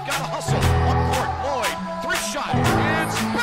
They've got to hustle. Up court, Lloyd, three shot, and